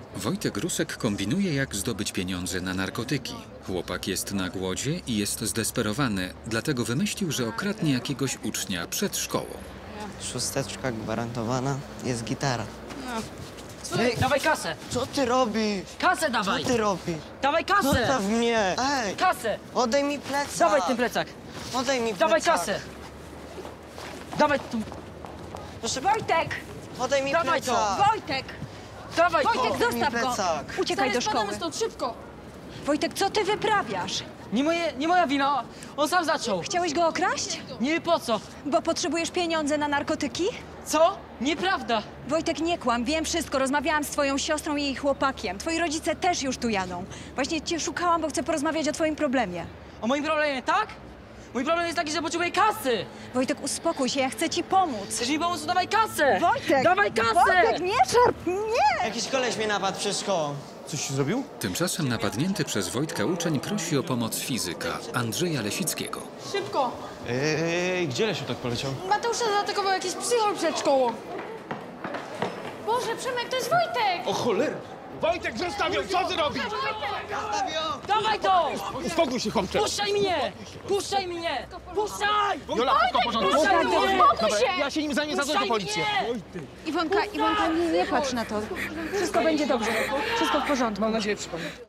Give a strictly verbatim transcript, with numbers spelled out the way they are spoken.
Wojtek Rusek kombinuje, jak zdobyć pieniądze na narkotyki. Chłopak jest na głodzie i jest zdesperowany, dlatego wymyślił, że okradnie jakiegoś ucznia przed szkołą. Szósteczka gwarantowana, jest gitara. Ej, dawaj kasę! Co ty robisz? Kasę Co dawaj! ty robisz? Dawaj kasę! Zostaw mnie! Ej! Kasę! Oddaj mi plecak! Dawaj ten plecak! Oddaj mi plecak! Dawaj kasę! Dawaj tu! Proszę, Wojtek! oddaj mi Dawaj to! plecak! Wojtek! Dawaj to! Wojtek, Oddaj mi zostaw go! plecak! Uciekaj do Zaraz spadamy szkoły. stąd, szybko! Wojtek, co ty wyprawiasz? Nie, moje, nie moja wina! On sam zaczął! Chciałeś go okraść? Nie po co? Bo potrzebujesz pieniądze na narkotyki? Co? Nieprawda! Wojtek, nie kłam, wiem wszystko. Rozmawiałam z twoją siostrą i jej chłopakiem. Twoi rodzice też już tu jadą. Właśnie cię szukałam, bo chcę porozmawiać o twoim problemie. O moim problemie, tak? Mój problem jest taki, że potrzebuję kasy! Wojtek, uspokój się, ja chcę ci pomóc. Chcesz mi pomóc, to dawaj kasę! Wojtek! Dawaj kasę! Wojtek, nie szarp, nie! Jakiś koleś mnie napadł przed szkołą. Coś ci zrobił? Tymczasem napadnięty przez Wojtka uczeń prosi o pomoc fizyka Andrzeja Lesickiego. Szybko! Ej, gdzie Lesiu tak poleciał? Mateusza zaatakował jakiś psychol przed szkołą. Boże, Przemek, to jest Wojtek! O cholera! Wojtek, zostaw ją! Co ty robisz? Dawaj to! Uspokój się, chłopcze! Puszczaj mnie! Puszczaj mnie! Puszczaj! Jola, wszystko w porządku? Puszczaj mnie! Dobra, ja się nim zajmę, zadzwoń po Puszczaj policję. mnie! Iwonka, Iwonka, nie, nie patrz na to. Wszystko będzie dobrze. Wszystko w porządku. Mam nadzieję, przypomnę.